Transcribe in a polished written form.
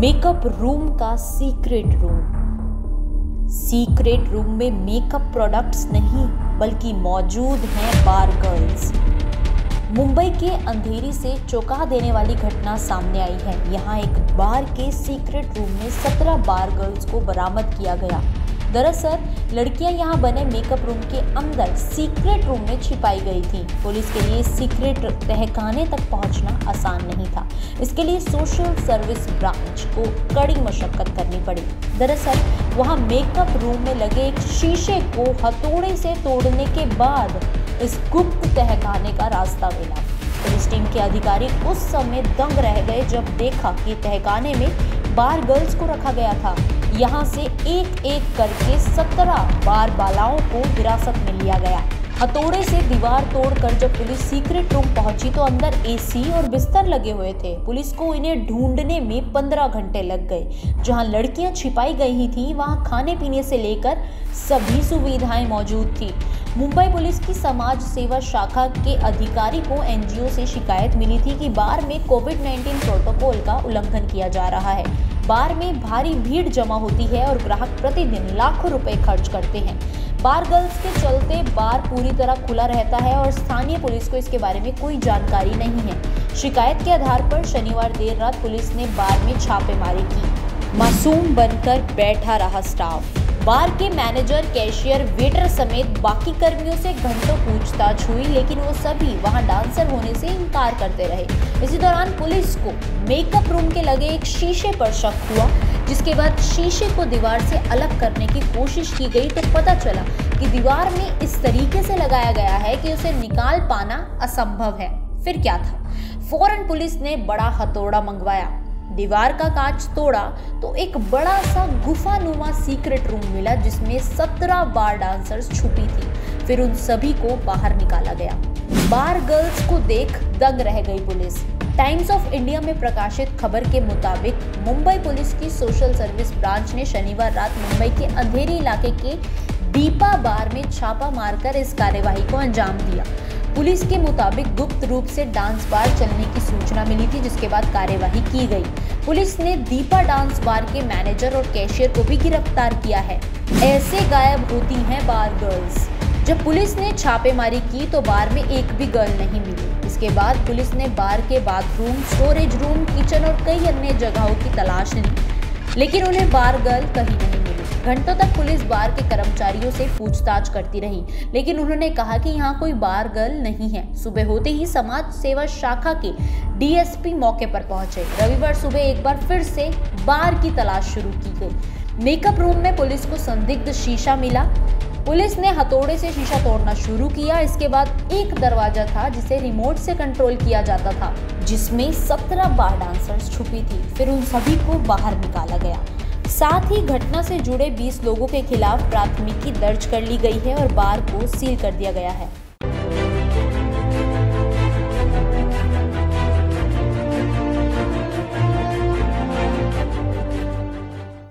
Makeup room का secret room में makeup products नहीं बल्कि मौजूद हैं बार गर्ल्स। मुंबई के अंधेरी से चौंका देने वाली घटना सामने आई है। यहाँ एक बार के सीक्रेट रूम में 17 बार गर्ल्स को बरामद किया गया। दरअसल लड़कियां यहां बने मेकअप रूम के अंदर सीक्रेट रूम में छिपाई गई थीं। पुलिस के लिए सीक्रेट तहखाने तक पहुंचना आसान नहीं था। इसके लिए सोशल सर्विस ब्रांच को कड़ी मशक्कत करनी पड़ी। दरअसल वहां मेकअप रूम में लगे एक शीशे को हथौड़े से तोड़ने के बाद इस गुप्त तहखाने का रास्ता मिला। पुलिस टीम के अधिकारी उस समय दंग रह गए जब देखा कि तहखाने में बार गर्ल्स को रखा गया था। यहाँ से एक एक करके 17 बार बालाओं को हिरासत में लिया गया। हथौड़े से दीवार तोड़कर जब पुलिस सीक्रेट रूम पहुंची तो अंदर एसी और बिस्तर लगे हुए थे। पुलिस को इन्हें ढूंढने में 15 घंटे लग गए। जहां लड़कियां छिपाई गई थी वहां खाने पीने से लेकर सभी सुविधाएं मौजूद थी। मुंबई पुलिस की समाज सेवा शाखा के अधिकारी को एनजीओ से शिकायत मिली थी कि बार में कोविड-19 प्रोटोकॉल का उल्लंघन किया जा रहा है। बार में भारी भीड़ जमा होती है और ग्राहक प्रतिदिन लाखों रुपए खर्च करते हैं। बार गर्ल्स के चलते बार पूरी तरह खुला रहता है और स्थानीय पुलिस को इसके बारे में कोई जानकारी नहीं है। शिकायत के आधार पर शनिवार देर रात पुलिस ने बार में छापेमारी की। मासूम बनकर बैठा रहा स्टाफ। बार के मैनेजर, कैशियर, वेटर समेत बाकी कर्मियों से घंटों पूछताछ हुई, लेकिन वो सभी वहां डांसर होने से इनकार करते रहे। इसी दौरान पुलिस को मेकअप रूम के लगे एक शीशे पर शक हुआ, जिसके बाद शीशे को दीवार से अलग करने की कोशिश की गई तो पता चला कि दीवार में इस तरीके से लगाया गया है कि उसे निकाल पाना असंभव है। फिर क्या था? फौरन पुलिस ने बड़ा हथौड़ा मंगवाया, दीवार का कांच तोड़ा तो एक बड़ा सा गुफानुमा सीक्रेट रूम मिला जिसमें 17 बार डांसर्स छुपी थी। फिर उन सभी को बाहर निकाला गया। बार गर्ल्स को देख दंग रह गई पुलिस। टाइम्स ऑफ इंडिया में प्रकाशित खबर के मुताबिक मुंबई पुलिस की सोशल सर्विस ब्रांच ने शनिवार रात मुंबई के अंधेरी इलाके के दीपा बार में छापा मारकर इस कार्यवाही को अंजाम दिया। पुलिस के मुताबिक गुप्त रूप से डांस बार चलने की सूचना मिली थी, जिसके बाद कार्यवाही की गई। पुलिस ने दीपा डांस बार के मैनेजर और कैशियर को भी गिरफ्तार किया है। ऐसे गायब होती हैं बार गर्ल्स। जब पुलिस ने छापेमारी की तो बार में एक भी गर्ल नहीं मिली। इसके बाद पुलिस ने बार के बाथरूम, स्टोरेज रूम, किचन और कई अन्य जगहों की तलाश ली, लेकिन उन्हें बार गर्ल कहीं नहीं मिली। घंटों तक पुलिस बार के कर्मचारियों से पूछताछ करती रही, लेकिन उन्होंने कहा कि यहाँ कोई बार गर्ल नहीं है। सुबह होते ही समाज सेवा शाखा के डीएसपी मौके पर पहुंचे। रविवार सुबह एक बार फिर से बार की तलाश शुरू की गई। मेकअप रूम में पुलिस को संदिग्ध शीशा मिला। पुलिस ने हथौड़े से शीशा तोड़ना शुरू किया। इसके बाद एक दरवाजा था जिसे रिमोट से कंट्रोल किया जाता था, जिसमें 17 बार डांसर्स छुपी थी। फिर उन सभी को बाहर निकाला गया। साथ ही घटना से जुड़े 20 लोगों के खिलाफ प्राथमिकी दर्ज कर ली गई है और बार को सील कर दिया गया है।